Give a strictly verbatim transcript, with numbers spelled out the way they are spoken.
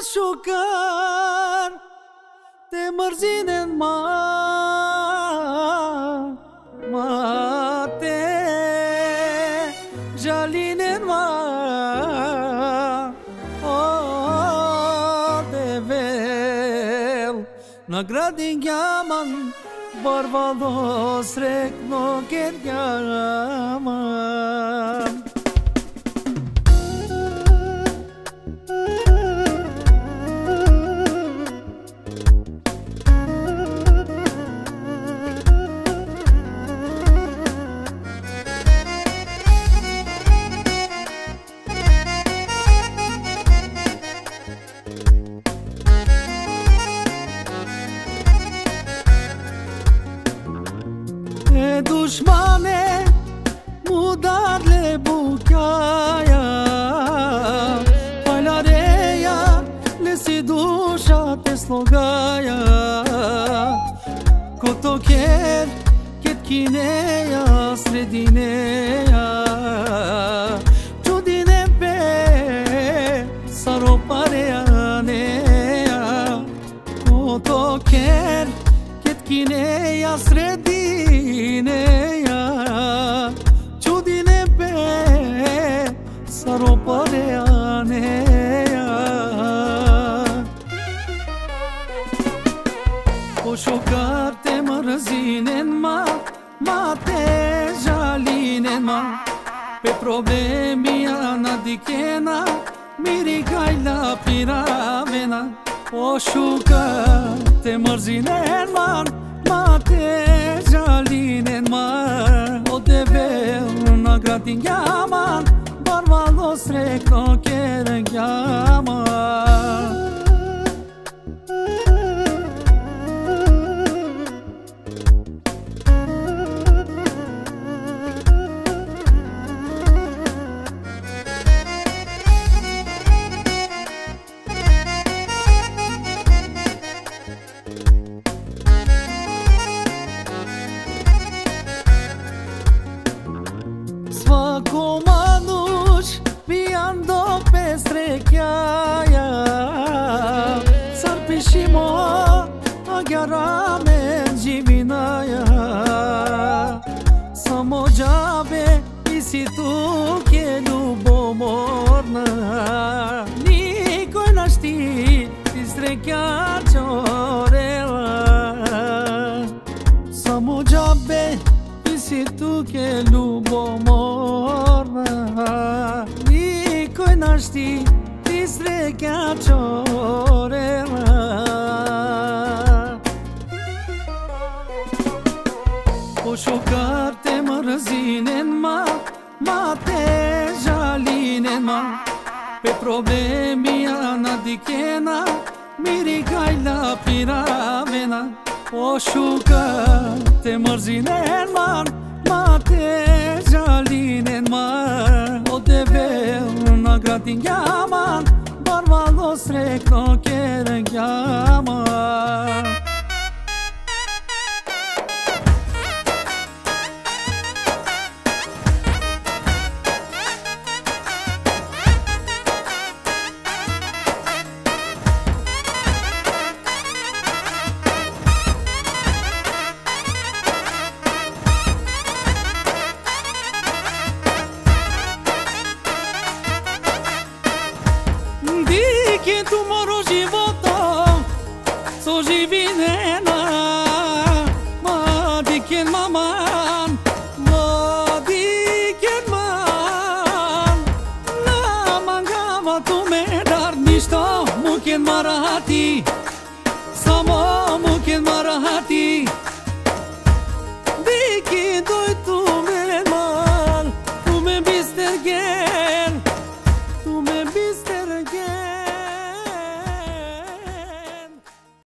shukar te mërzinen ma ma te gjalinen ma o te vel na gradin jaman barbados rek no ket jaman dushmane mu darle bukaja Palareja le si dusha te slogaja Ko to ker ket kineja sredineja Čudine pe saro pareja neja Ko to ker ket kineja sredineja Čudine pe saro pareja neja Po shokar te mërzinen ma ma te gjalinen ma Pe problemi ana dikena miri kajla piravena Po shokar te mërzinen ma ma te gjalinen ma O te vel na gradin jaman barbados rek no ket jaman Svako manush pijan do pestrekjaja Sar pishimo agjara me gjivinaja Samo gjabe isi tu ke ljubomorna Nikoj nashti ti strekja qorela Samo gjabe isi tu ke ljubomorna Nikoj nashti ti strekja qorela Po shokar te mërzinen ma ma te gjalinen ma Pe problemi ana dikena miri kajla piravena Po shokar te mërzinen ma ma te gjalinen ma O te vel na gradin jaman barbados rek no ket jaman Dike tu moro života so živinena Ma diken maman Ma diken man Na mangava tu me dar ništa Muken marahati Samo muken marahati Dike doj